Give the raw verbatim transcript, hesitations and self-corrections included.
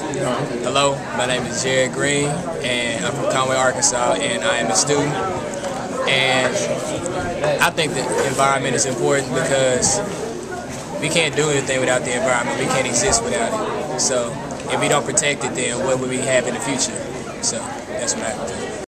Hello, my name is Jared Green, and I'm from Conway, Arkansas, and I am a student. And I think the environment is important because we can't do anything without the environment. We can't exist without it. So if we don't protect it, then what will we have in the future? So that's what I think.